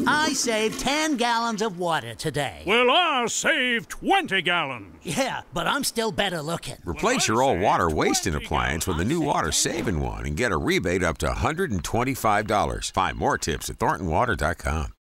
I saved 10 gallons of water today. Well, I saved 20 gallons. Yeah, but I'm still better looking. Replace your old water wasting appliance with a new water-saving one and get a rebate up to $125. Find more tips at ThorntonWater.com.